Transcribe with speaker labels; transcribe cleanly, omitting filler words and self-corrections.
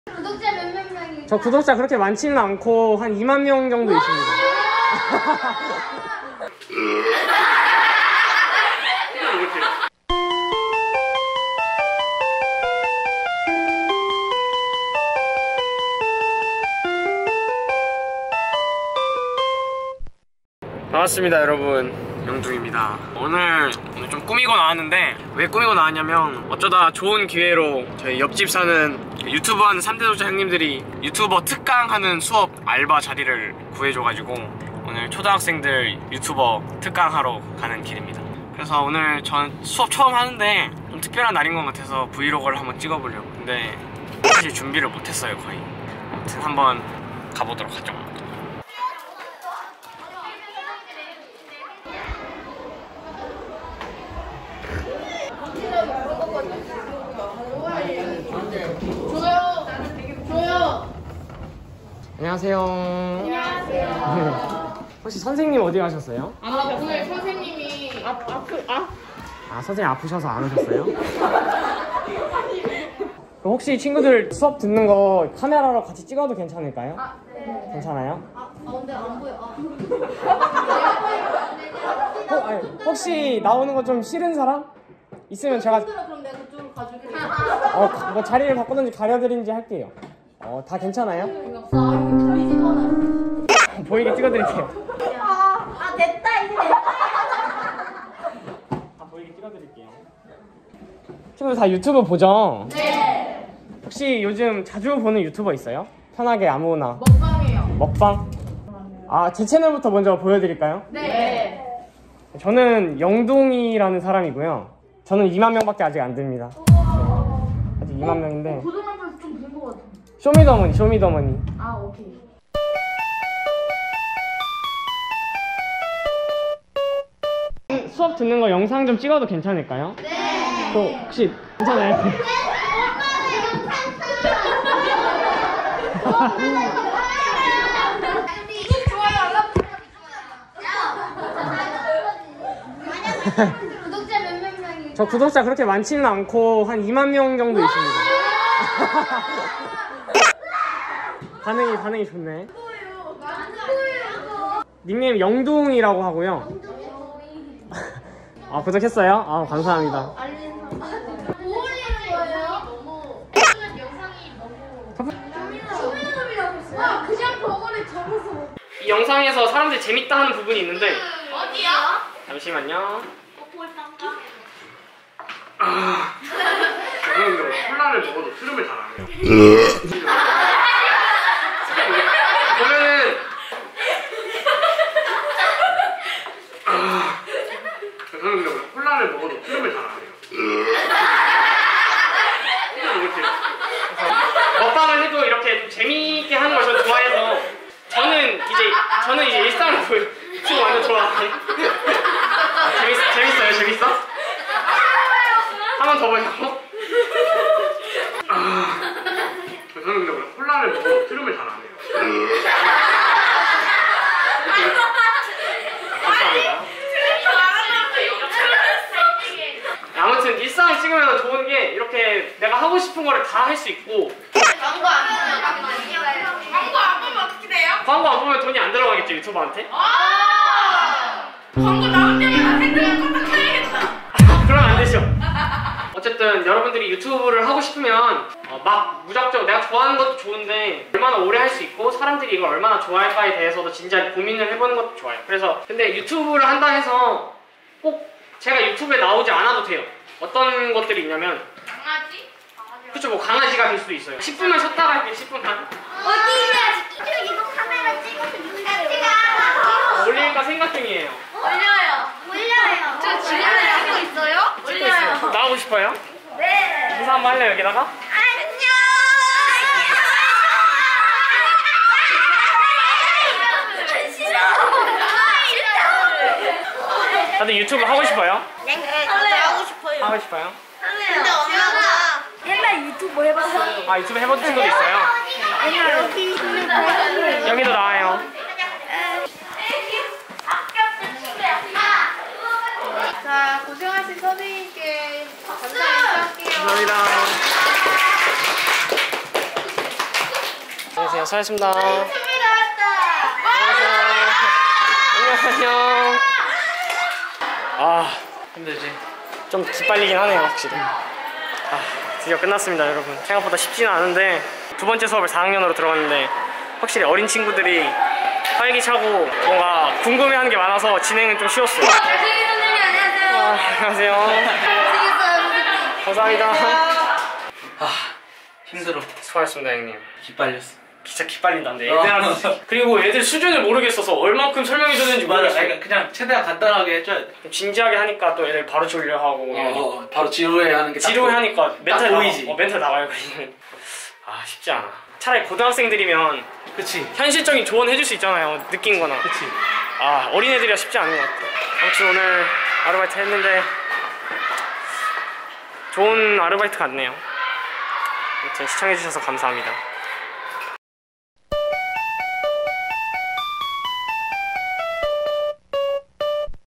Speaker 1: 구독자 몇 명이요?
Speaker 2: 저 구독자 그렇게 많지는 않고 한 2만 명 정도 있습니다. 반갑습니다 여러분, 영둥입니다. 오늘 좀 꾸미고 나왔는데, 왜 꾸미고 나왔냐면 어쩌다 좋은 기회로 저희 옆집 사는 유튜브 하는 3대조자 형님들이 유튜버 특강하는 수업 알바 자리를 구해줘가지고 오늘 초등학생들 유튜버 특강하러 가는 길입니다. 그래서 오늘 전 수업 처음 하는데 좀 특별한 날인 것 같아서 브이로그를 한번 찍어보려고. 근데 사실 준비를 못했어요 거의. 아무튼 한번 가보도록 하죠. 안녕하세요. 안녕하세요. 혹시 선생님 어디 가셨어요?
Speaker 3: 오늘 선생님이
Speaker 2: 선생님 아프셔서 안 오셨어요? 그럼 혹시 친구들 수업 듣는 거 카메라로 같이 찍어도 괜찮을까요?
Speaker 1: 네.
Speaker 2: 괜찮아요?
Speaker 1: 근데 안 보여.
Speaker 2: 혹시 나오는 거 좀 싫은 사람? 있으면 제가
Speaker 1: 그럼 내가 그쪽으로 가줄게.
Speaker 2: 뭐 자리를 바꾸든지 가려드린지 할게요. 다 괜찮아요? 보이게 찍어드릴게요.
Speaker 1: 됐다 이제 됐다.
Speaker 2: 다 보이게 찍어드릴게요. 친구들 다 유튜브 보죠?
Speaker 1: 네.
Speaker 2: 혹시 요즘 자주 보는 유튜버 있어요? 편하게 아무거나.
Speaker 3: 먹방이에요.
Speaker 2: 먹방? 제 채널부터 먼저 보여드릴까요?
Speaker 3: 네.
Speaker 2: 저는 영둥이라는 사람이고요. 저는 2만 명밖에 아직 안 됩니다. 아직 2만 명인데.
Speaker 3: 고등학교에서 좀 본 것 같아.
Speaker 2: 쇼미더머니.
Speaker 3: 오케이.
Speaker 2: 수업 듣는 거 영상 좀 찍어도 괜찮을까요?
Speaker 1: 네.
Speaker 2: 혹시 괜찮아요?
Speaker 1: 구독자 몇 명이요?
Speaker 2: 저 구독자 그렇게 많지는 않고 한 2만 명 정도 있습니다. 반응이 좋네. 닉네임 영둥이라고 하고요. 구독했어요? 감사합니다. 이 영상에서 사람들이 재밌다 하는 부분이 있는데.
Speaker 1: 어디야?
Speaker 2: 잠시만요. 콜라를 먹어도 트름을 잘 안 해요. 보면은 저는 콜라를 먹어도 트름을 잘 안 해요. 먹방을 해도 이렇게 좀 재미있게 하는 걸 저는 좋아해서 저는 이제 일상을 보여. 지금 완전 좋아하네. 재밌어? 한 번 더 보자고. 저는 근데 원래 콜라를 먹어도 트름을 잘 안 해요. 감사합니다. 아무튼 일상을 찍으면 좋은 게 이렇게 내가 하고 싶은 거를 다 할 수 있고.
Speaker 1: 광고 안 보면 어떻게 돼요?
Speaker 2: 광고 안 보면 돈이 안 들어가겠죠, 유튜버한테?
Speaker 1: 광고 나올 때마다 핸드폰 껐다 켜야겠다.
Speaker 2: 그러면 안 되죠. 어쨌든 여러분들이 유튜브를 하고 싶으면 막 무작정 내가 좋아하는 것도 좋은데 얼마나 오래 할 수 있고 사람들이 이걸 얼마나 좋아할까에 대해서도 진지하게 고민을 해보는 것도 좋아요. 그래서 근데 유튜브를 한다 해서 꼭 제가 유튜브에 나오지 않아도 돼요. 어떤 것들이 있냐면
Speaker 1: 강아지?
Speaker 2: 그쵸, 뭐 강아지가 될 수도 있어요. 10분만 쉬었다가 할게요. 10분만
Speaker 1: 어디냐? 이거 카메라 찍어서 올려요.
Speaker 2: 올릴까 생각 중이에요.
Speaker 1: 올려요. 저 지금 찍고 있어요?
Speaker 2: 찍고 있어요. 나오고 싶어요?
Speaker 1: 네.
Speaker 2: 인사 한번 할래요, 여기다가?
Speaker 1: 안녕.
Speaker 2: 다들 유튜브 하고 싶어요?
Speaker 1: 하고 싶어요.
Speaker 2: 하고 싶어요?
Speaker 1: 근데 엄마가 옛날 유튜브 해봤어요.
Speaker 2: 유튜브 해본 친구도 있어요? 여기도 나와요.
Speaker 3: 자, 고생하신 선생님께 감사 인사할게요.
Speaker 2: 감사합니다. 안녕하세요. 수고하셨습니다.
Speaker 1: 준비 나왔다.
Speaker 2: 안녕. 아, 힘들지. 좀 기빨리긴 하네요, 확실히. 드디어 끝났습니다, 여러분. 생각보다 쉽지는 않은데 두 번째 수업을 4학년으로 들어갔는데 확실히 어린 친구들이 활기차고 뭔가 궁금해하는 게 많아서 진행은 좀 쉬웠어요.
Speaker 1: 선생님 안녕하세요.
Speaker 2: 안녕하세요.
Speaker 1: 잘생겼어요 선생님.
Speaker 2: 감사합니다.
Speaker 4: 힘들어.
Speaker 2: 수고하셨습니다, 형님.
Speaker 4: 기빨렸어.
Speaker 2: 진짜 기빨린다는데 애들한테. 그리고 애들 수준을 모르겠어서 얼만큼 설명해줬는지
Speaker 4: 맞아.
Speaker 2: 모르겠어요.
Speaker 4: 그냥 최대한 간단하게 해줘야 돼.
Speaker 2: 좀 진지하게 하니까 또 애들 바로 졸려하고
Speaker 4: 바로 지루해 하는 게 딱
Speaker 2: 지루하니까 멘탈
Speaker 4: 보이지.
Speaker 2: 멘탈 나가요. 쉽지 않아. 차라리 고등학생들이면
Speaker 4: 그치.
Speaker 2: 현실적인 조언 해줄 수 있잖아요. 느낀 거나.
Speaker 4: 그치.
Speaker 2: 어린애들이라 쉽지 않은 것 같아. 아무튼 오늘 아르바이트 했는데 좋은 아르바이트 같네요. 아무튼 시청해주셔서 감사합니다.